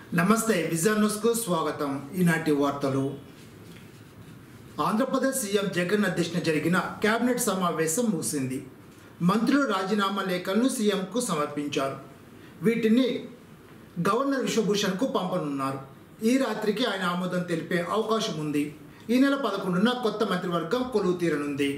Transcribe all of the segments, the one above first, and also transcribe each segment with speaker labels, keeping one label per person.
Speaker 1: నమస్తే vision news కు స్వాగతం। ఈనాటి వార్తలు। ఆంధ్రప్రదేశ్ సీఎం జగన్ అధ్యక్షతన జరిగిన కేబినెట్ సమావేశం ముగిసింది। మంత్రులు రాజీనామా లేఖలను సీఎం కు సమర్పించారు। వీటిని గవర్నర్ విశ్వభూషణ్ కు పంపనున్నారు। ఈ రాత్రికి ఆయన ఆమోదం తెలిపే అవకాశం ఉంది। ఈ నెల 11న కొత్త మంత్రివర్గం కొలువు తీరనుంది।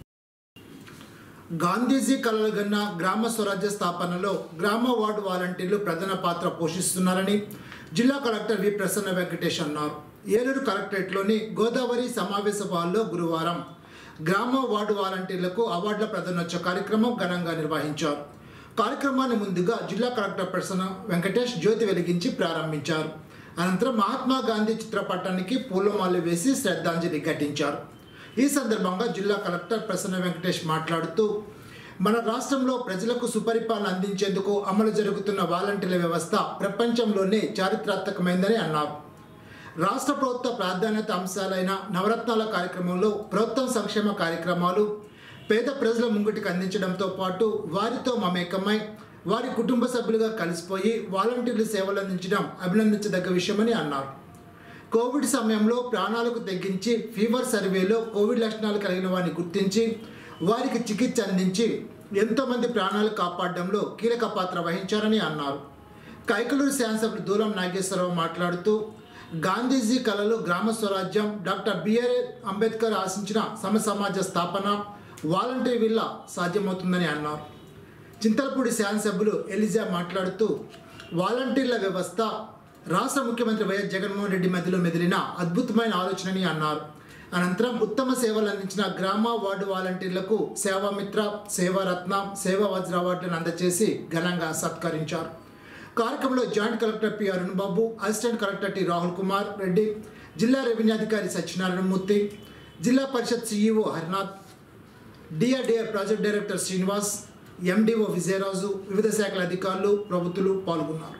Speaker 1: గాంధీజీ కలలుగన్న గ్రామ స్వరాజ్య స్థాపనలో గ్రామ వార్డు వాలంటీర్లు ప్రధాన పాత్ర పోషిస్తున్నారని జిల్లా కలెక్టర్ వి ప్రసన్న వెంకటేష్ అన్నారు। ఏలూరు కలెక్టరేట్లోని గోదావరి సమావేశ హాల్లో గురువారం గ్రామ వార్డు వాలంటీర్లకు అవార్డుల ప్రదానోత్సవ కార్యక్రమం ఘనంగా నిర్వహించారు। కార్యక్రమాన్ని ముందుగా జిల్లా కలెక్టర్ ప్రసన్న వెంకటేష్ జ్యోతి వెలిగించి ప్రారంభించారు। అనంతరం మహాత్మా గాంధీ చిత్రపటానికి పూలమాలలు వేసి శ్రద్ధాంజలి ఘటించారు। ఈ సందర్భంగా జిల్లా కలెక్టర్ ప్రసన్న వెంకటేష్ మాట్లాడుతూ మన రాష్ట్రంలో ప్రజలకు సుపరిపాలన అందించేందుకు అమలు జరుగుతున్న వాలంటీర్ల వ్యవస్థ ప్రపంచంలోనే చారిత్రాత్మకమైందని అన్నారు। రాష్ట్ర ప్రభుత్వ ప్రాధాన్యత అంశాలైన నవరత్నాల కార్యక్రమంలో ప్రభుత్వం సంక్షేమ కార్యక్రమాలు పేద ప్రజల ముంగిటికి అందించడంతో పాటు వారితో మమేకమై వారి కుటుంబ సభ్యులుగా కలిసిపోయి వాలంటీర్లు సేవలు అందించడం అభినందించదగ్గ విషయమని అన్నారు। కోవిడ్ సమయంలో ప్రాణాలకు తెగించి ఫీవర్ సర్వేలో కోవిడ్ లక్షణాలు కలిగిన వారిని గుర్తించి వారికి చికిత్స అందించి ఎంతోమంది ప్రాణాలు కాపాడడంలో కీలక పాత్ర వహించారని అన్నారు। కైకలూరు శాసనసభ్యులు దూలం నాగేశ్వరరావు మాట్లాడుతూ గాంధీజీ కలలు గ్రామ స్వరాజ్యం, డాక్టర్ బిఆర్ అంబేద్కర్ ఆశించిన సమసమాజ స్థాపన వాలంటీర్ వల్ల సాధ్యమవుతుందని అన్నారు। చింతలపూడి శాసనసభ్యులు ఎలిజా మాట్లాడుతూ వాలంటీర్ల వ్యవస్థ రాష్ట్ర ముఖ్యమంత్రి వైఎస్ జగన్మోహన్ రెడ్డి మధ్యలో మెదిలిన అద్భుతమైన ఆలోచనని అన్నారు। అనంతరం ఉత్తమ సేవలు అందించిన గ్రామ వార్డు వాలంటీర్లకు సేవామిత్ర, సేవారత్న, సేవా వజ్ర అవార్డులను అందజేసి ఘనంగా సత్కరించారు। కార్యక్రమంలో joint collector P Arunbabu, assistant collector T Rahul Kumar Reddy, జిల్లా రెవెన్యూ అధికారి Satyanarayanamurthy, Zilla Parishad CEO Harinath, DRDA project director Srinivas, MDO Vijayaraju, వివిధ శాఖల అధికారులు, ప్రభుత్వాలు పాల్గొన్నారు।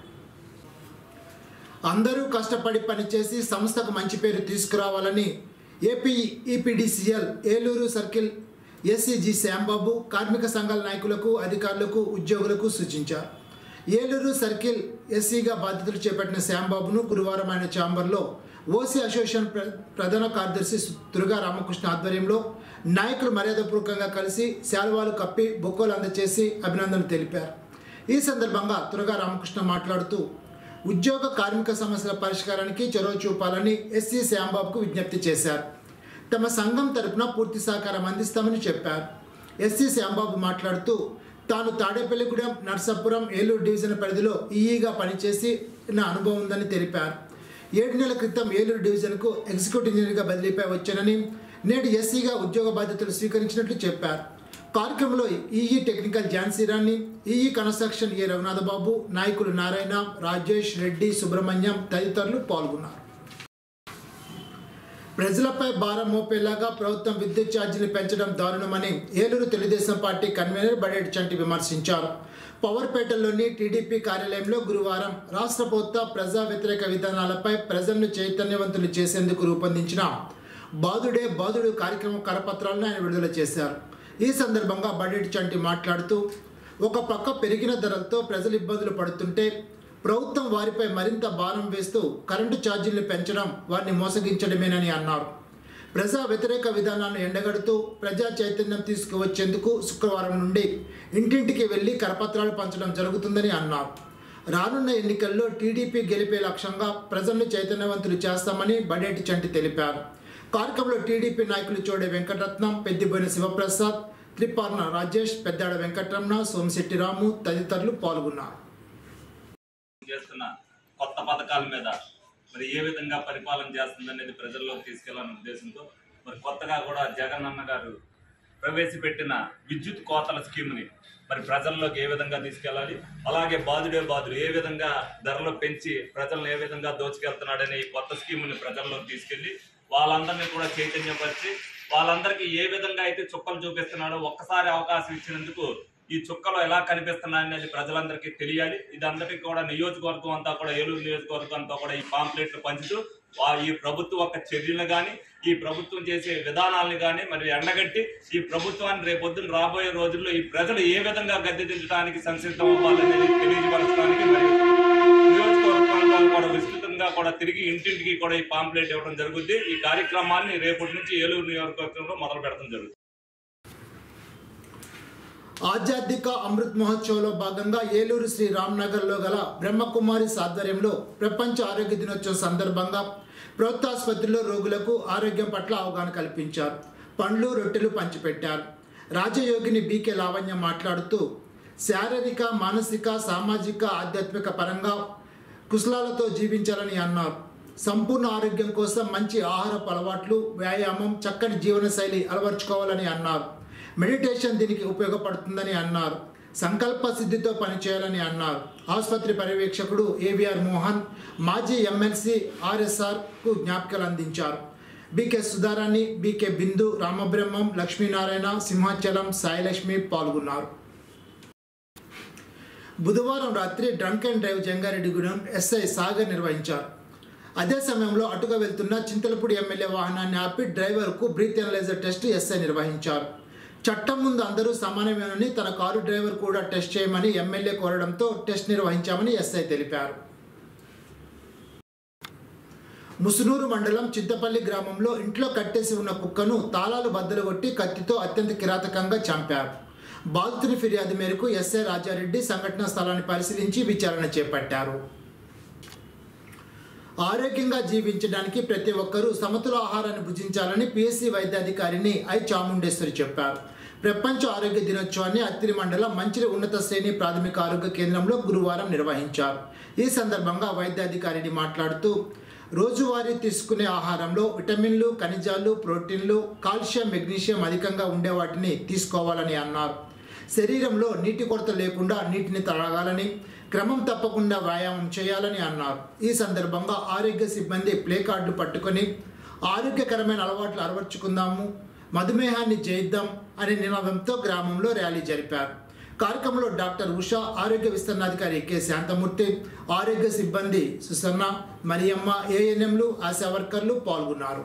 Speaker 1: అందరూ కష్టపడి పనిచేసి సంస్థకు మంచి పేరు తీసుకురావాలని ఏపీ ఈపీడీసీఎల్ ఏలూరు సర్కిల్ ఎస్సీజీ శ్యాంబాబు కార్మిక సంఘాల నాయకులకు, అధికారులకు, ఉద్యోగులకు సూచించారు। ఏలూరు సర్కిల్ ఎస్సీగా బాధ్యతలు చేపట్టిన శ్యాంబాబును గురువారం ఆయన ఛాంబర్లో ఓసీ అసోసియేషన్ ప్రధాన కార్యదర్శి దుర్గా రామకృష్ణ ఆధ్వర్యంలో నాయకులు మర్యాదపూర్వకంగా కలిసి శాల్వాలు కప్పి బొక్కోలు అందజేసి అభినందనలు తెలిపారు। ఈ సందర్భంగా దుర్గా రామకృష్ణ మాట్లాడుతూ ఉద్యోగ కార్మిక సమస్యల పరిష్కారానికి చొరవ చూపాలని ఎస్సీ శ్యాంబాబుకు విజ్ఞప్తి చేశారు। తమ సంఘం తరపున పూర్తి సహకారం అందిస్తామని చెప్పారు। ఎస్సీ శ్యాంబాబు మాట్లాడుతూ తాను తాడేపల్లిగూడెం, నర్సాపురం, ఏలూరు డివిజన్ పరిధిలో ఈఈగా పనిచేసి నా అనుభవం ఉందని తెలిపారు। 7 నెలల క్రితం ఏలూరు డివిజన్కు ఎగ్జిక్యూటివ్ ఇంజనీర్గా బదిలీపై వచ్చానని నేడు ఎస్సీగా ఉద్యోగ బాధ్యతలు స్వీకరించినట్లు చెప్పారు। కార్యక్రమంలో EE technical Jhansirani, EE construction A Raghunathababu, నాయకులు నారాయణ, రాజేష్ రెడ్డి, సుబ్రహ్మణ్యం తదితరులు పాల్గొన్నారు। ప్రజలపై భారం మోపేలాగా ప్రభుత్వం విద్యుత్ ఛార్జీలు పెంచడం దారుణమని ఏలూరు తెలుగుదేశం పార్టీ కన్వీనర్ బడేటి చంటి విమర్శించారు। పవర్పేటలోని టీడీపీ కార్యాలయంలో గురువారం రాష్ట్ర ప్రభుత్వ ప్రజా వ్యతిరేక విధానాలపై ప్రజలను చైతన్యవంతులు చేసేందుకు రూపొందించిన బాదుడే బాదుడు కార్యక్రమం కరపత్రాలను ఆయన విడుదల చేశారు। ఈ సందర్భంగా బడేటి చంటి మాట్లాడుతూ ఒక పక్క పెరిగిన ధరలతో ప్రజలు ఇబ్బందులు పడుతుంటే ప్రభుత్వం వారిపై మరింత భారం వేస్తూ కరెంటు ఛార్జీలను పెంచడం వారిని మోసగించడమేనని అన్నారు। ప్రజా వ్యతిరేక విధానాన్ని ఎండగడుతూ ప్రజా చైతన్యం తీసుకువచ్చేందుకు శుక్రవారం నుండి ఇంటింటికి వెళ్లి కరపత్రాలు పంచడం జరుగుతుందని అన్నారు। రానున్న ఎన్నికల్లో టీడీపీ గెలిపే లక్ష్యంగా ప్రజలను చైతన్యవంతులు చేస్తామని బడేటి చంటి తెలిపారు। కార్యక్రమంలో టీడీపీ నాయకులు చోడే వెంకటరత్నం, పెద్దిబోయిన శివప్రసాద్, త్రిపార్న రాజేష్, పెద్దాడ వెంకటరమణ, సోమిశెట్టి రాము తదితరులు పాల్గొన్నారు।
Speaker 2: చేస్తున్న కొత్త పథకాల మీద మరి ఏ విధంగా పరిపాలన చేస్తుందనేది ప్రజల్లోకి తీసుకెళ్లాలనే ఉద్దేశంతో మరి కొత్తగా కూడా జగన్ అన్న గారు ప్రవేశపెట్టిన విద్యుత్ కోతల స్కీమ్ని మరి ప్రజల్లోకి ఏ విధంగా తీసుకెళ్లాలి, అలాగే బాదుడే బాదుడు ఏ విధంగా ధరలు పెంచి ప్రజలను ఏ విధంగా దోచుకెళ్తున్నాడనే ఈ కొత్త స్కీమ్ని ప్రజల్లోకి తీసుకెళ్లి వాళ్ళందరినీ కూడా చైతన్యపరిచి వాళ్ళందరికీ ఏ విధంగా అయితే చుక్కలు చూపిస్తున్నాడో ఒక్కసారి అవకాశం ఇచ్చినందుకు ఈ చుక్కలు ఎలా కనిపిస్తున్నాయనేది ప్రజలందరికీ తెలియాలి। ఇదందరికీ కూడా నియోజకవర్గం అంతా కూడా ఏలూరు నియోజకవర్గం అంతా కూడా ఈ పాంప్లెట్లు పంచుతూ ఈ ప్రభుత్వం యొక్క చర్యలు కానీ ఈ ప్రభుత్వం చేసే విధానాలను కానీ మరి ఎండగట్టి ఈ ప్రభుత్వాన్ని రేపొద్దున రాబోయే రోజుల్లో ఈ ప్రజలు ఏ విధంగా గద్దె దించడానికి సంసిద్ధం అవ్వాలనేది తెలియజేయడానికి మరి నియోజకవర్గం కూడా విధంగా కూడా తిరిగి ఇంటింటికి కూడా ఈ పాంప్లెట్ ఇవ్వడం జరుగుద్ది. ఈ కార్యక్రమాన్ని రేపటి నుంచి ఏలూరు నియోజకవర్గంలో మొదలు పెడతాం జరుగుతుంది.
Speaker 1: ఆధ్యాత్మిక అమృత్ మహోత్సవ్లో భాగంగా ఏలూరు శ్రీ రామ్నగర్లో గల బ్రహ్మకుమారి ఆధ్వర్యంలో ప్రపంచ ఆరోగ్య దినోత్సవం సందర్భంగా ప్రభుత్వాసుపత్రిలో రోగులకు ఆరోగ్యం పట్ల అవగాహన కల్పించారు. పండ్లు రొట్టెలు పంచిపెట్టారు. రాజయోగిని బీకే లావణ్య మాట్లాడుతూ శారీరక మానసిక సామాజిక ఆధ్యాత్మిక పరంగా కుశలాలతో జీవించాలని అన్నారు. సంపూర్ణ ఆరోగ్యం కోసం మంచి ఆహారపు అలవాట్లు, వ్యాయామం, చక్కని జీవనశైలి అలవర్చుకోవాలని అన్నారు. మెడిటేషన్ దీనికి ఉపయోగపడుతుందని అన్నారు. సంకల్ప సిద్ధితో పనిచేయాలని అన్నారు. ఆసుపత్రి పర్యవేక్షకుడు ఏవిఆర్ మోహన్ మాజీ ఎమ్మెల్సీ ఆర్ఎస్ఆర్కు జ్ఞాపికలు అందించారు. బీకే సుధారాణి, బీకే బిందు, రామబ్రహ్మం, లక్ష్మీనారాయణ, సింహాచలం, సాయిలక్ష్మి పాల్గొన్నారు. బుధవారం రాత్రి drunk and drive Jangareddygudem SI Sagar నిర్వహించారు. అదే సమయంలో అటుగా వెళ్తున్న చింతలపూడి ఎమ్మెల్యే వాహనాన్ని ఆపి డ్రైవర్కు బ్రీత్ ఎనలైజర్ టెస్ట్ ఎస్ఐ నిర్వహించారు. చట్టం ముందు అందరూ సమానమేనని తన కారు డ్రైవర్ కూడా టెస్ట్ చేయమని ఎమ్మెల్యే కోరడంతో టెస్ట్ నిర్వహించామని ఎస్ఐ తెలిపారు. ముసునూరు మండలం చింతపల్లి గ్రామంలో ఇంట్లో కట్టేసి ఉన్న కుక్కను తాళాలు బద్దలు కొట్టి కత్తితో అత్యంత కిరాతకంగా చంపారు. బాధితుని ఫిర్యాదు మేరకు ఎస్ఐ రాజారెడ్డి సంఘటనా స్థలాన్ని పరిశీలించి విచారణ చేపట్టారు. ఆరోగ్యంగా జీవించడానికి ప్రతి ఒక్కరూ సమతుల ఆహారాన్ని భుజించాలని పిఎస్సి వైద్యాధికారిని ఐ చాముండేశ్వరి చెప్పారు. ప్రపంచ ఆరోగ్య దినోత్సవాన్ని అత్తిలి మండలం మంచిలి ఉన్నత శ్రేణి ప్రాథమిక ఆరోగ్య కేంద్రంలో గురువారం నిర్వహించారు. ఈ సందర్భంగా వైద్యాధికారిని మాట్లాడుతూ రోజువారీ తీసుకునే ఆహారంలో విటమిన్లు, ఖనిజాలు, ప్రోటీన్లు, కాల్షియం, మెగ్నీషియం అధికంగా ఉండే వాటిని తీసుకోవాలని అన్నారు. శరీరంలో నీటి కొరత లేకుండా నీటిని త్రాగాలని, క్రమం తప్పకుండా వ్యాయామం చేయాలని అన్నారు. ఈ సందర్భంగా ఆరోగ్య సిబ్బంది ప్లే కార్డులు పట్టుకొని ఆరోగ్యకరమైన అలవాట్లు అలవర్చుకుందాము, మధుమేహాన్ని జయిద్దాం అనే నినాదంతో గ్రామంలో ర్యాలీ జరిపారు. కార్యక్రమంలో డాక్టర్ ఉషా, ఆరోగ్య విస్తరణాధికారి కె శాంతమూర్తి, ఆరోగ్య సిబ్బంది సుసన్న, మరియమ్మ, ఏఎన్ఎంలు, ఆశా వర్కర్లు పాల్గొన్నారు.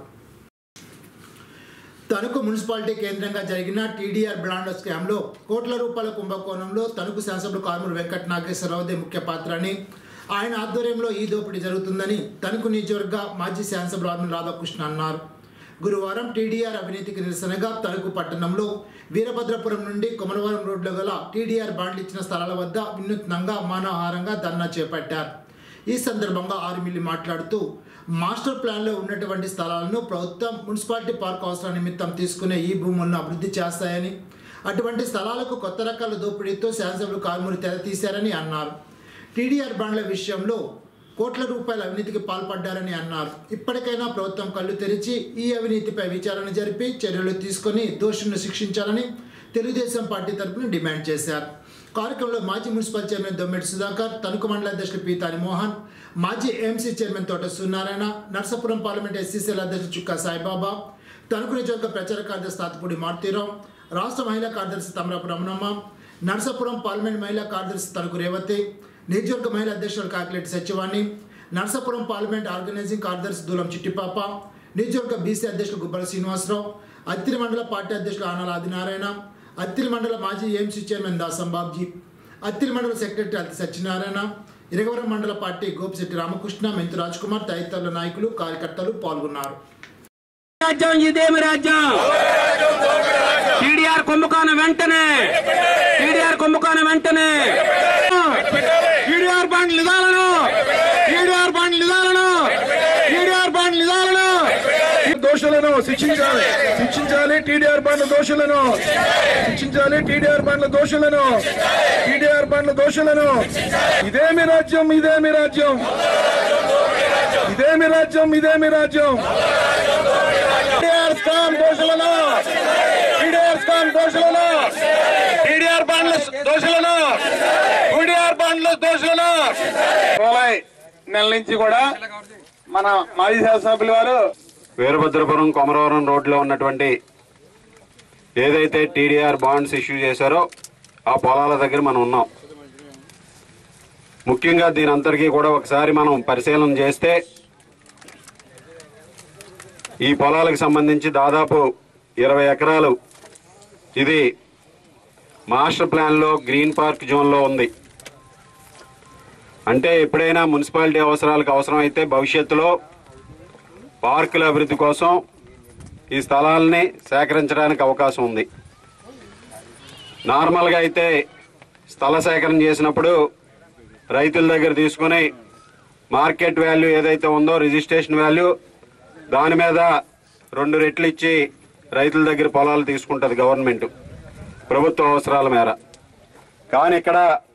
Speaker 1: తణుకు మున్సిపాలిటీ కేంద్రంగా జరిగిన టీడీఆర్ బ్రాండ్ స్కామ్లో కోట్ల రూపాయల కుంభకోణంలో తణుకు శాసనసభ్యుడు కారుమూరి వెంకట నాగేశ్వరరావుదే ముఖ్య పాత్ర అని, ఆయన ఆధ్వర్యంలో ఈ దోపిడీ జరుగుతుందని తణుకు నియోజకవర్గ మాజీ శాసనసభ్యుడు ఆర్మూరి రాధాకృష్ణ అన్నారు. గురువారం టీడీఆర్ అవినీతికి నిరసనగా తణుకు పట్టణంలో వీరభద్రపురం నుండి కొమరవరం రోడ్లో గల టీడీఆర్ బాండ్లు ఇచ్చిన స్థలాల వద్ద వినూత్నంగా మానవహారంగా ధర్నా చేపట్టారు. ఈ సందర్భంగా ఆర్మిల్లి మాట్లాడుతూ మాస్టర్ ప్లాన్లో ఉన్నటువంటి స్థలాలను ప్రభుత్వం మున్సిపాలిటీ పార్క్ అవసరం నిమిత్తం తీసుకునే ఈ భూములను అభివృద్ధి చేస్తాయని, అటువంటి స్థలాలకు కొత్త రకాల దోపిడీతో శాసనసభ్యులు కారుమూరి తెర తీశారని అన్నారు. టీడీఆర్ బాండ్ల విషయంలో కోట్ల రూపాయల అవినీతికి పాల్పడ్డారని అన్నారు. ఇప్పటికైనా ప్రభుత్వం కళ్ళు తెరిచి ఈ అవినీతిపై విచారణ జరిపి చర్యలు తీసుకొని దోషులను శిక్షించాలని తెలుగుదేశం పార్టీ తరఫున డిమాండ్ చేశారు. కార్యక్రమంలో మాజీ మున్సిపల్ చైర్మన్ దొమ్మెటి సుధాకర్, తణుకు మండల అధ్యక్షులు పీతాని మోహన్, మాజీ ఏఎంసీ చైర్మన్ తోట సూర్యనారాయణ, నర్సాపురం పార్లమెంట్ ఎస్సీసీఎల్ అధ్యక్షులు చుక్కా సాయిబాబా, తణుకు నియోజకవర్గ ప్రచార కార్యదర్శి తాతపూడి మారుతీరావు, రాష్ట్ర మహిళా కార్యదర్శి తమరాపు రమణమ్మ, నర్సాపురం పార్లమెంట్ మహిళా కార్యదర్శి తణుకు రేవతి, నియోజకవర్గ మహిళా అధ్యక్షులు కాకిరెడ్డి సత్యవాణి, నర్సాపురం పార్లమెంట్ ఆర్గనైజింగ్ కార్యదర్శి దూలం చిట్టిపాప, నియోజకవర్గ బీసీ అధ్యక్షులు గుబ్బల శ్రీనివాసరావు, అత్తిలి మండల పార్టీ అధ్యక్షులు ఆనాల ఆదినారాయణ, అత్తిలి మండల మాజీ ఏఎంసీ చైర్మన్ దాసం బాబ్జీ, అత్తిలి మండల సెక్రటరీ అతి సత్యనారాయణ, ఇరగవరం మండల పార్టీ గోపిశెట్టి రామకృష్ణ, మెంతు రాజ్ కుమార్ తదితరుల నాయకులు కార్యకర్తలు పాల్గొన్నారు.
Speaker 3: టీడీఆర్ కుంభకోణం వెంటనే టీడీఆర్ బాండ్ నిదాలను దోషులను శిక్షించాలి. టీడీఆర్ బాండ్ల దోషులను ఇదేమి రాజ్యం టీడీఆర్ స్కామ్ దోషులను నెల నుంచి కూడా మన మాజీ శాసనసభ్యుల వారు
Speaker 4: వీరభద్రపురం కొమరవరం రోడ్లో ఉన్నటువంటి ఏదైతే టీడీఆర్ బాండ్స్ ఇష్యూ చేశారో ఆ పొలాల దగ్గర మనం ఉన్నాం. ముఖ్యంగా దీని అంతటికీ కూడా ఒకసారి మనం పరిశీలన చేస్తే ఈ పొలాలకు సంబంధించి దాదాపు 20 ఎకరాలు ఇది మాస్టర్ ప్లాన్లో గ్రీన్ పార్క్ జోన్లో ఉంది. అంటే ఎప్పుడైనా మున్సిపాలిటీ అవసరాలకు అవసరమైతే భవిష్యత్తులో పార్కుల అభివృద్ధి కోసం ఈ స్థలాలని సేకరించడానికి అవకాశం ఉంది. నార్మల్గా అయితే స్థల సేకరణ చేసినప్పుడు రైతుల దగ్గర తీసుకుని మార్కెట్ వాల్యూ ఏదైతే ఉందో రిజిస్ట్రేషన్ వాల్యూ దాని మీద 2 రెట్లు ఇచ్చి రైతుల దగ్గర పొలాలు తీసుకుంటుంది గవర్నమెంట్ ప్రభుత్వ అవసరాల మేర. కానీ ఇక్కడ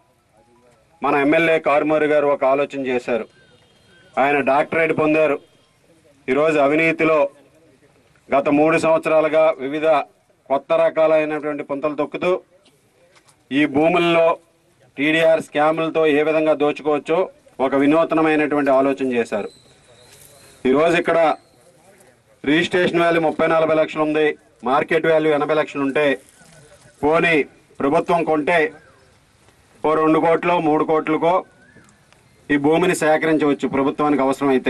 Speaker 4: మన ఎమ్మెల్యే కారుమూరి గారు ఒక ఆలోచన చేశారు. ఆయన డాక్టరేట్ పొందారు. ఈరోజు అవినీతిలో గత 3 సంవత్సరాలుగా వివిధ కొత్త రకాలైనటువంటి పుంతలు తొక్కుతూ ఈ భూముల్లో టీడీఆర్ స్కాములతో ఏ విధంగా దోచుకోవచ్చో ఒక వినూతనమైనటువంటి ఆలోచన చేశారు. ఈరోజు ఇక్కడ రిజిస్ట్రేషన్ వాల్యూ 30-40 లక్షలు ఉంది, మార్కెట్ వాల్యూ 80 లక్షలు ఉంటే పోనీ ప్రభుత్వం కొంటే 2 కోట్లు 3 కోట్లకో ఈ భూమిని సేకరించవచ్చు ప్రభుత్వానికి అవసరమైతే.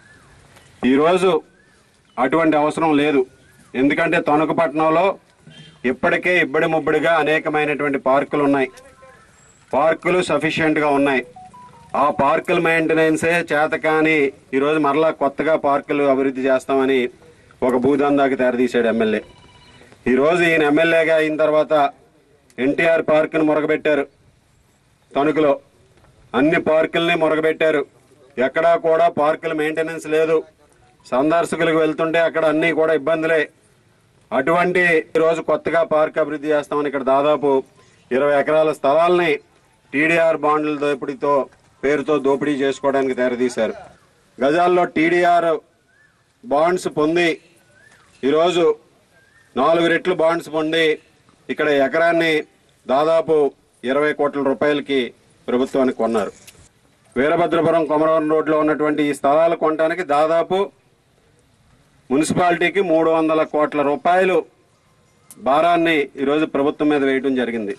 Speaker 4: ఈరోజు అటువంటి అవసరం లేదు. ఎందుకంటే తణుకు పట్టణంలో ఇప్పటికే ఇబ్బడి ముబ్బడిగా అనేకమైనటువంటి పార్కులు ఉన్నాయి. పార్కులు సఫిషియెంట్గా ఉన్నాయి. ఆ పార్కుల మెయింటెనెన్సే చేతకాని ఈరోజు మరలా కొత్తగా పార్కులు అభివృద్ధి చేస్తామని ఒక భూదందాకి తెరదీశాడు ఎమ్మెల్యే. ఈరోజు ఈయన ఎమ్మెల్యేగా అయిన తర్వాత ఎన్టీఆర్ పార్కును మొరగబెట్టారు. తణుకులో అన్ని పార్కుల్ని మొరగబెట్టారు. ఎక్కడా కూడా పార్కుల మెయింటెనెన్స్ లేదు. సందర్శకులకు వెళ్తుంటే అక్కడ అన్నీ కూడా ఇబ్బందులే. అటువంటి ఈరోజు కొత్తగా పార్క్ అభివృద్ధి చేస్తామని ఇక్కడ దాదాపు 20 ఎకరాల స్థలాల్ని టీడీఆర్ బాండ్ల పేరుతో దోపిడీ చేసుకోవడానికి తెరదీశారు. గజాల్లో టీడీఆర్ బాండ్స్ పొంది ఈరోజు 4 రెట్లు బాండ్స్ పొంది ఇక్కడ ఎకరాన్ని దాదాపు 20 కోట్ల రూపాయలకి ప్రభుత్వానికి కొన్నారు. వీరభద్రపురం కొమరవరం రోడ్లో ఉన్నటువంటి ఈ స్థలాలు కొనడానికి దాదాపు మున్సిపాలిటీకి 300 కోట్ల రూపాయలు భారాన్ని ఈరోజు ప్రభుత్వం మీద వేయడం జరిగింది.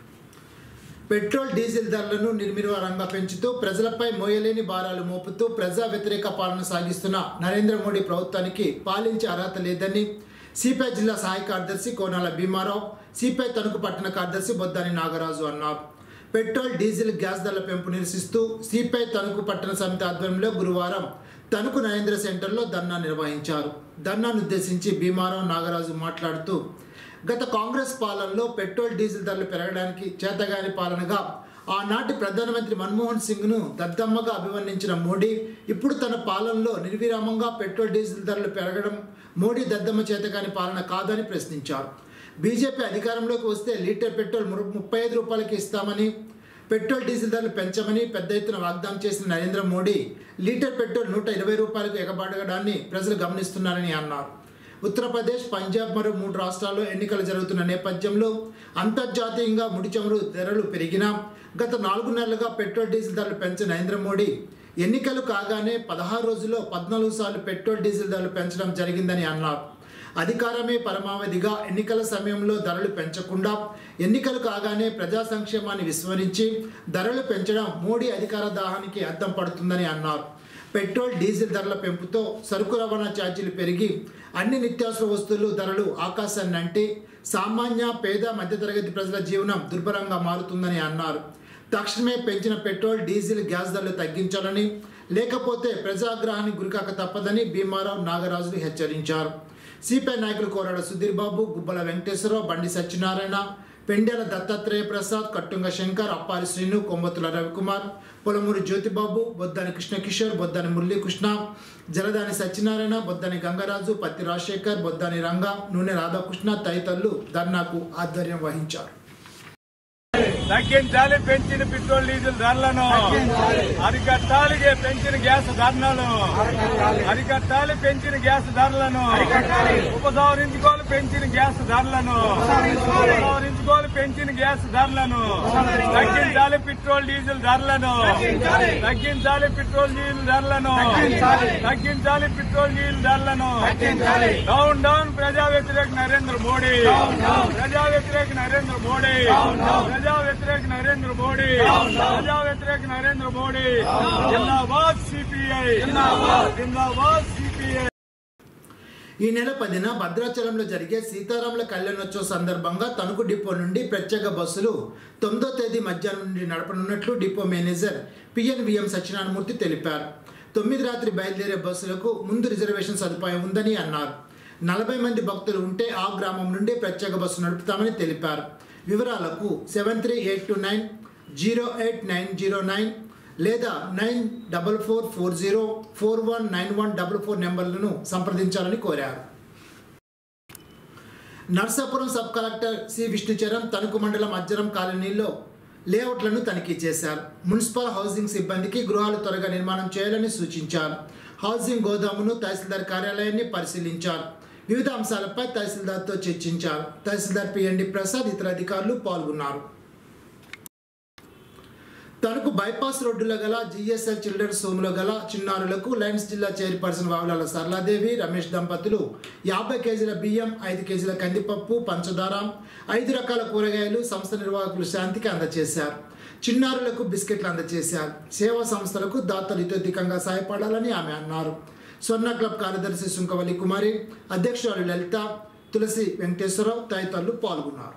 Speaker 1: పెట్రోల్ డీజిల్ ధరలను నిర్మివారంగా పెంచుతూ ప్రజలపై మోయలేని భారాలు మోపుతూ ప్రజా వ్యతిరేక పాలన సాగిస్తున్న నరేంద్ర మోడీ ప్రభుత్వానికి పాలించే అర్హత లేదని సిపిఐ జిల్లా సహాయ కార్యదర్శి కోనాల భీమారావు, సిపిఐ తణుకు పట్టణ కార్యదర్శి బొద్దాని నాగరాజు అన్నారు. పెట్రోల్ డీజిల్ గ్యాస్ ధరల పెంపు నిరసిస్తూ సిపిఐ తణుకు పట్టణ సమితి ఆధ్వర్యంలో గురువారం తణుకు నరేంద్ర సెంటర్లో ధర్నా నిర్వహించారు. ధర్నాను ఉద్దేశించి భీమారావు నాగరాజు మాట్లాడుతూ గత కాంగ్రెస్ పాలనలో పెట్రోల్ డీజిల్ ధరలు పెరగడానికి చేతగాని పాలనగా ఆనాటి ప్రధానమంత్రి మన్మోహన్ సింగ్ను దద్దమ్మగా అభివర్ణించిన మోడీ ఇప్పుడు తన పాలనలో నిర్విరామంగా పెట్రోల్ డీజిల్ ధరలు పెరగడం మోడీ దద్దమ్మ చేతగాని పాలన కాదని ప్రశ్నించారు. బీజేపీ అధికారంలోకి వస్తే లీటర్ పెట్రోల్ 35 రూపాయలకి ఇస్తామని, పెట్రోల్ డీజిల్ ధరలు పెంచమని పెద్ద ఎత్తున వాగ్దానం చేసిన నరేంద్ర మోడీ లీటర్ పెట్రోల్ 120 రూపాయలకు ఎగబాడగడాన్ని ప్రజలు గమనిస్తున్నారని అన్నారు. ఉత్తరప్రదేశ్, పంజాబ్ మరో 3 రాష్ట్రాల్లో ఎన్నికలు జరుగుతున్న నేపథ్యంలో అంతర్జాతీయంగా ముడి చమురు ధరలు పెరిగినా గత 4 నెలలుగా పెట్రోల్ డీజిల్ ధరలు పెంచిన నరేంద్ర మోడీ ఎన్నికలు కాగానే 16 రోజుల్లో 14 సార్లు పెట్రోల్ డీజిల్ ధరలు పెంచడం జరిగిందని అన్నారు. అధికారమే పరమావధిగా ఎన్నికల సమయంలో ధరలు పెంచకుండా ఎన్నికలు కాగానే ప్రజా సంక్షేమాన్ని విస్మరించి ధరలు పెంచడం మోడీ అధికార దాహానికి అద్దం పడుతుందని అన్నారు. పెట్రోల్ డీజిల్ ధరల పెంపుతో సరుకు రవాణా ఛార్జీలు పెరిగి అన్ని నిత్యావసర వస్తువులు ధరలు ఆకాశాన్ని అంటే సామాన్య పేద మధ్యతరగతి ప్రజల జీవనం దుర్భరంగా మారుతుందని అన్నారు. తక్షణమే పెంచిన పెట్రోల్ డీజిల్ గ్యాస్ ధరలు తగ్గించాలని, లేకపోతే ప్రజాగ్రహానికి గురికాక తప్పదని భీమారావు నాగరాజులు హెచ్చరించారు. సిపిఐ నాయకులు కోరాడ సుధీర్ బాబు, గుబ్బల వెంకటేశ్వరరావు, బండి సత్యనారాయణ, పెండ్యాల దత్తాత్రేయ ప్రసాద్, కట్టుంగ శంకర్, అప్పారి శ్రీను, కొమ్మతుల రవికుమార్, పొలమూరి జ్యోతిబాబు, బొద్దాని కృష్ణకిషోర్, బొద్దాని మురళీకృష్ణ, జలదాని సత్యనారాయణ, బొద్దాని గంగరాజు, పత్తి రాజశేఖర్, బొద్దాని రంగ, నూనె రాధాకృష్ణ తదితరులు ధర్నాకు ఆధ్వర్యం వహించారు.
Speaker 3: తగ్గించాలి పెంచిన పెట్రోల్ డీజిల్ ధరలను, అరికట్టాలి పెంచిన గ్యాస్ ధరలను, అరికట్టాలి పెంచిన గ్యాస్ ధరలను, ఉపసంహరించుకోవాలి పెంచిన గ్యాస్ ధరలను, ఉపసంహరించుకోవాలి పెంచిన గ్యాస్ ధరలను, తగ్గించాలి పెట్రోల్ డీజిల్ ధరలను, తగ్గించాలి పెట్రోల్ డీజిల్ ధరలను, తగ్గించాలి పెట్రోల్ డీజిల్ ధరలను. డౌన్ డౌన్ ప్రజా వ్యతిరేక నరేంద్ర మోడీ, ప్రజా వ్యతిరేక నరేంద్ర మోడీ, ప్రజా వ్యతిరేక నరేంద్ర మోడీ, ప్రజా వ్యతిరేక నరేంద్ర మోడీ. జిందాబాద్ సిపిఐ, జిందాబాద్ సిపిఐ.
Speaker 1: ఈ నెల 10న భద్రాచలంలో జరిగే సీతారాముల కళ్యాణోత్సవ సందర్భంగా తణుకు డిపో నుండి ప్రత్యేక బస్సులు 9వ తేదీ మధ్యాహ్నం నుండి నడపనున్నట్లు డిపో మేనేజర్ పిఎన్విఎం సత్యనారాయణమూర్తి తెలిపారు. 9 రాత్రి బయలుదేరే బస్సులకు ముందు రిజర్వేషన్ సదుపాయం ఉందని అన్నారు. 40 మంది భక్తులు ఉంటే ఆ గ్రామం నుండి ప్రత్యేక బస్సు నడుపుతామని తెలిపారు. వివరాలకు 7382908909 లేదా 9440419144 నెంబర్లను సంప్రదించాలని కోరారు. Narsapuram sub collector C Vishnucharan Tanuku మండలం అజ్జరం కాలనీలో లేఅవుట్లను తనిఖీ చేశారు. మున్సిపల్ హౌసింగ్ సిబ్బందికి గృహాలు త్వరగా నిర్మాణం చేయాలని సూచించారు. హౌసింగ్ గోదామును తహసీల్దార్ కార్యాలయాన్ని పరిశీలించారు. వివిధ అంశాలపై తహసీల్దార్తో చర్చించారు. తహసీల్దార్ పిఎన్డి ప్రసాద్ ఇతర అధికారులు పాల్గొన్నారు. తణుకు బైపాస్ రోడ్డులో గల జిఎస్ఎల్ చిల్డ్రన్స్ హోమ్లో గల చిన్నారులకు లయన్స్ జిల్లా చైర్పర్సన్ వావులాల సరళాదేవి రమేష్ దంపతులు 50 కేజీల బియ్యం, 5 కేజీల కందిపప్పు, పంచదార, 5 రకాల కూరగాయలు సంస్థ నిర్వాహకులు శాంతికి అందజేశారు. చిన్నారులకు బిస్కెట్లు అందజేశారు. సేవా సంస్థలకు దాతలు ఇతోధికంగా సహాయపడాలని ఆమె అన్నారు. స్వర్ణ క్లబ్ కార్యదర్శి సుంకవల్లి కుమారి, అధ్యక్షురాలు లలిత, తులసి వెంకటేశ్వరరావు తదితరులు పాల్గొన్నారు.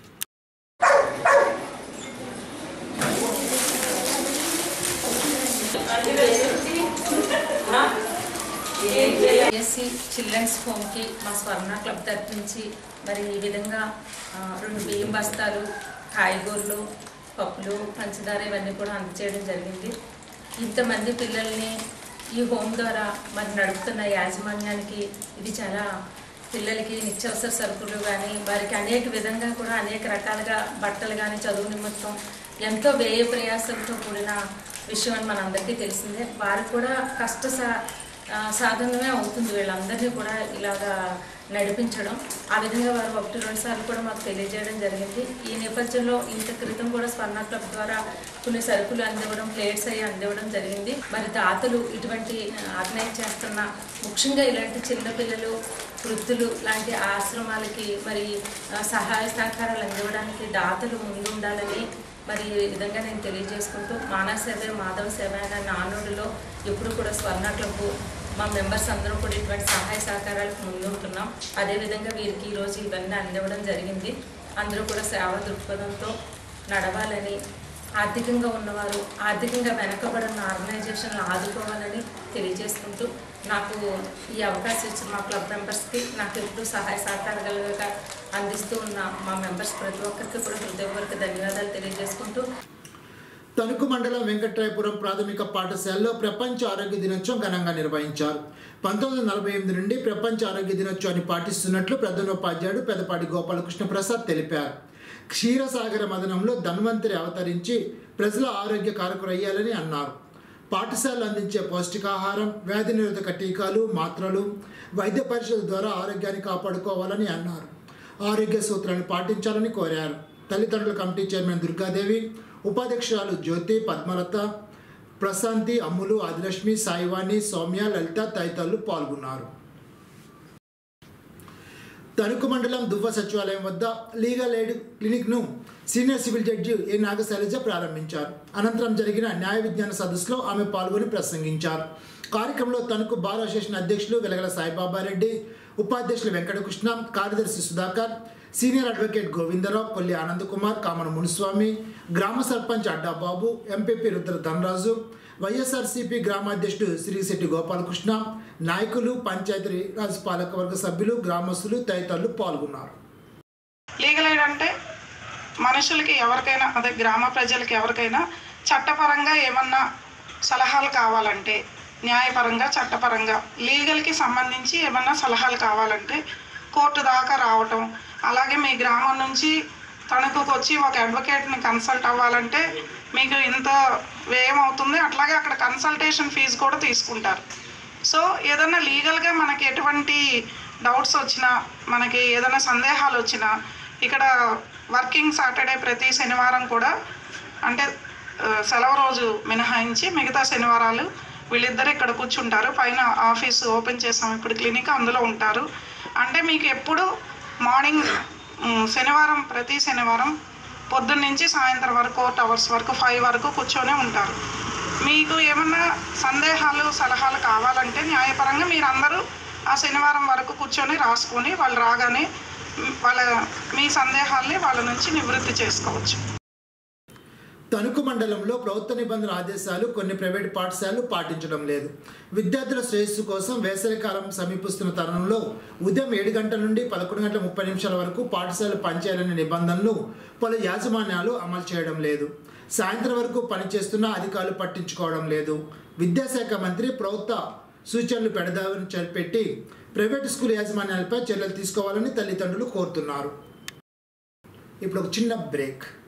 Speaker 5: ఎస్సీ చిల్డ్రన్స్ హోమ్కి మా స్వర్ణ క్లబ్ తరఫు నుంచి మరి ఈ విధంగా 2 బియ్యం బస్తాలు, కాయగూరలు, పప్పులు, పంచదార ఇవన్నీ కూడా అందజేయడం జరిగింది. ఇంతమంది పిల్లల్ని ఈ హోమ్ ద్వారా మరి నడుపుతున్న యాజమాన్యానికి ఇది చాలా పిల్లలకి నిత్యావసర సరుకులు కానీ వారికి అనేక విధంగా కూడా అనేక రకాలుగా బట్టలు కానీ చదువు నిమిత్తం ఎంతో వ్యయ ప్రయాసంతో కూడిన విషయం అని మనందరికీ తెలిసిందే. వారికి కూడా సాధనమే అవుతుంది వీళ్ళందరినీ కూడా ఇలాగా నడిపించడం. ఆ విధంగా వారు 1-2 సార్లు కూడా మాకు తెలియజేయడం జరిగింది. ఈ నేపథ్యంలో ఇంత క్రితం కూడా స్వర్ణ క్లబ్ ద్వారా కొన్ని సరుకులు అందివ్వడం, ప్లేట్స్ అయ్యి అందివ్వడం జరిగింది. మరి దాతలు ఇటువంటి ఆర్గనైజ్ చేస్తున్న ముఖ్యంగా ఇలాంటి చిన్నపిల్లలు, వృద్ధులు లాంటి ఆశ్రమాలకి మరి సహాయ సహకారాలు అందివ్వడానికి దాతలు ముందుండాలని మరి ఈ విధంగా నేను తెలియజేసుకుంటూ మానవ సేవ మాధవ సేవ అనే నానుడిలో ఎప్పుడు కూడా స్వర్ణ క్లబ్ మా మెంబర్స్ అందరూ కూడా ఇటువంటి సహాయ సహకారాలకు ముందుంటున్నాం. అదేవిధంగా వీరికి ఈరోజు ఇవన్నీ అందివ్వడం జరిగింది. అందరూ కూడా సేవా దృక్పథంతో నడవాలని, ఆర్థికంగా ఉన్నవారు, ఆర్థికంగా వెనకబడిన ఆర్గనైజేషన్లు ఆదుకోవాలని తెలియజేసుకుంటూ నాకు ఈ అవకాశం ఇచ్చిన మా క్లబ్ మెంబర్స్కి నాకు ఎప్పుడు సహాయ సహకారాలుగా అందిస్తూ ఉన్న మా మెంబర్స్ ప్రతి ఒక్కరికి కూడా హృదయపూర్వక ధన్యవాదాలు తెలియజేసుకుంటూ
Speaker 1: తణుకు మండలం వెంకట్రాయపురం ప్రాథమిక పాఠశాలలో ప్రపంచ ఆరోగ్య దినోత్సవం ఘనంగా నిర్వహించారు. 1948 నుండి ప్రపంచ ఆరోగ్య దినోత్సవాన్ని పాటిస్తున్నట్లు ప్రధానోపాధ్యాయుడు పెదపాటి గోపాలకృష్ణ ప్రసాద్ తెలిపారు. క్షీరసాగర మదనంలో ధన్వంతరి అవతరించి ప్రజల ఆరోగ్య కారకురయ్యాలని అన్నారు. పాఠశాలలు అందించే పౌష్టికాహారం, వ్యాధి నిరోధక టీకాలు, మాత్రలు, వైద్య పరీక్షల ద్వారా ఆరోగ్యాన్ని కాపాడుకోవాలని అన్నారు. ఆరోగ్య సూత్రాన్ని పాటించాలని కోరారు. తల్లిదండ్రుల కమిటీ చైర్మన్ దుర్గాదేవి, ఉపాధ్యక్షురాలు జ్యోతి, పద్మలత, ప్రశాంతి, అమ్ములు, ఆదిలక్ష్మి, సాయివాణి, సౌమ్య, లలిత తదితరులు పాల్గొన్నారు. తణుకు మండలం దువ్వ సచివాలయం వద్ద లీగల్ ఎయిడ్ క్లినిక్ను senior civil judge A Nagashailaja ప్రారంభించారు. అనంతరం జరిగిన న్యాయ విజ్ఞాన సదస్సులో ఆమె పాల్గొని ప్రసంగించారు. కార్యక్రమంలో తణుకు బార్ అసోసియేషన్ అధ్యక్షులు వెలగల సాయిబాబారెడ్డి, ఉపాధ్యక్షులు వెంకటకృష్ణ, కార్యదర్శి సుధాకర్, సీనియర్ అడ్వకేట్ గోవిందరావు, కొల్లి ఆనందకుమార్, కామన మునుస్వామి, గ్రామ సర్పంచ్ అడ్డాబాబు, ఎంపీపీ రుద్ర ధనరాజు, వైఎస్ఆర్సీపీ గ్రామాధ్యక్షుడు శ్రీశెట్టి గోపాలకృష్ణ, నాయకులు, పంచాయతీరాజ్ పాలకవర్గ సభ్యులు, గ్రామస్తులు తదితరులు పాల్గొన్నారు.
Speaker 6: లీగల్ ఎయిడ్ అంటే మనుషులకి ఎవరికైనా, అదే గ్రామ ప్రజలకి ఎవరికైనా చట్టపరంగా ఏమన్నా సలహాలు కావాలంటే, న్యాయపరంగా చట్టపరంగా లీగల్కి సంబంధించి ఏమన్నా సలహాలు కావాలంటే కోర్టు దాకా రావటం, అలాగే మీ గ్రామం నుంచి తణుకుకు వచ్చి ఒక అడ్వకేట్ని కన్సల్ట్ అవ్వాలంటే మీకు ఇంత వ్యయం అవుతుంది, అట్లాగే అక్కడ కన్సల్టేషన్ ఫీజు కూడా తీసుకుంటారు. సో ఏదైనా లీగల్గా మనకి ఎటువంటి డౌట్స్ వచ్చినా, మనకి ఏదైనా సందేహాలు వచ్చినా ఇక్కడ వర్కింగ్ సాటర్డే ప్రతి శనివారం కూడా, అంటే సెలవు రోజు మినహాయించి మిగతా శనివారాలు వీళ్ళిద్దరు ఇక్కడ కూర్చుంటారు. పైన ఆఫీసు ఓపెన్ చేసాం ఇప్పుడు, క్లినిక్ అందులో ఉంటారు. అంటే మీకు ఎప్పుడు మార్నింగ్ శనివారం ప్రతి శనివారం పొద్దున్న నుంచి సాయంత్రం వరకు 4 hours వరకు 5 వరకు కూర్చొని ఉంటారు. మీకు ఏమన్నా సందేహాలు సలహాలు కావాలంటే న్యాయపరంగా మీరు అందరూ ఆ శనివారం వరకు కూర్చొని రాసుకొని వాళ్ళు రాగానే మీ సందేహాల్ని వాళ్ళ నుంచి నివృత్తి చేసుకోవచ్చు.
Speaker 1: తణుకు మండలంలో ప్రభుత్వ నిబంధనల ఆదేశాలు కొన్ని ప్రైవేట్ పాఠశాలలు పాటించడం లేదు. విద్యార్థుల శ్రేయస్సు కోసం వేసవికాలం సమీపిస్తున్న తరుణంలో ఉదయం 7 గంటల నుండి 11 గంటల 30 నిమిషాల వరకు పాఠశాలలు పనిచేయాలనే నిబంధనలు పలు యాజమాన్యాలు అమలు చేయడం లేదు. సాయంత్రం వరకు పనిచేస్తున్న అధికారులు పట్టించుకోవడం లేదు. విద్యాశాఖ మంత్రి ప్రభుత్వ సూచనలు పెడదామని పెట్టి ప్రైవేట్ స్కూల్ యాజమాన్యాలపై చర్యలు తీసుకోవాలని తల్లిదండ్రులు కోరుతున్నారు. ఇప్పుడు ఒక చిన్న బ్రేక్.